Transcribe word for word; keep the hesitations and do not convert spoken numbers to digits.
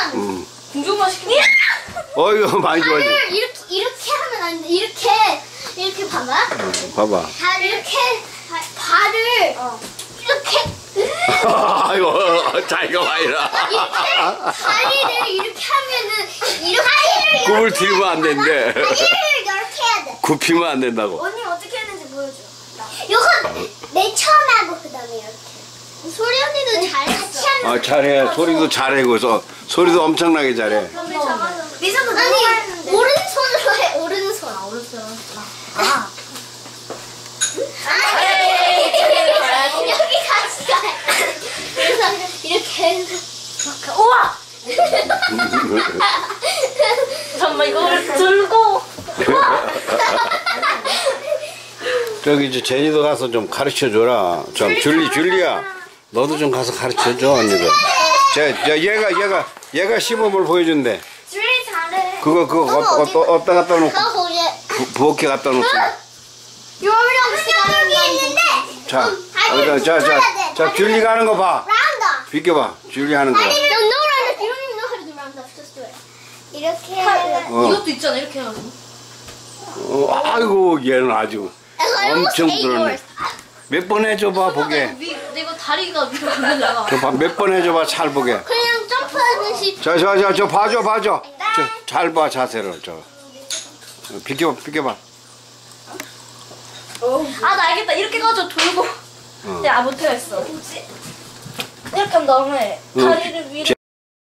음. 궁중만 시키는 어, 이거 많이 좋아지. 발을 이렇게, 이렇게 하면 안 돼. 이렇게, 이렇게 봐봐. 어, 봐봐. 발 이렇게, 발, 발을 어. 이렇게. 아이고, 자기가 와 이라. 이렇게 다리를 이렇게 하면은 이렇게 다리를 꿈을 들면 안 된대. 다리를 이렇게 해야 돼. 굽히면 안 된다고. 언니 어떻게 했는지 보여줘. 이건 맨 처음 하고 그다음에 이렇게. 소리 언니도 잘 같이 하면. 아, 잘해. 소리도 잘해. 그래서 소리도 엄청나게 잘해. 선배 잡아서. 미선도 아니 누가 오른손으로 해. 오른손. 아 오른손. 아. 여기 같이 가. 그래서 이렇게 해서. 우와. 잠깐만 이거를 들고. 저기 이제 제니도 가서 좀 가르쳐 줘라. 좀 줄리 줄리야. 너도 좀 가서 가르쳐 줘 언니들. 제, 저 얘가 얘가 얘가 시범을 보여준대. 줄리 잘해. 그거 그거 어, 어, 어, 어디다 갖다 놓고 그거 거기에. 부- 부엌에 갖다 놓고. 요령 시간이 있는데. 자, 여기다 자자 자 줄리가 하는 거 봐. 라운드. 비켜봐. 줄리 하는 거. No, no, no, no. You don't even know how to do round up. Just do it. 이렇게. 아, 어. 이것도 있잖아 이렇게 해가지고. 어, 아이고 얘는 아주 엄청 부드럽네. 몇 번 해줘봐 보게. 위, 내가 다리가 위로 올라가. 저 몇 번 해줘봐 잘 보게. 그냥 점프하듯이. 저 저 저 저 봐줘 봐줘. 저 잘 봐 자세를 저. 어, 비켜봐 비켜봐. 아 나 알겠다. 이렇게 가지고 돌고. 어. 내가 아 못하겠어. 뭐지? 이렇게 하면 너무해. 응. 다리를 위로.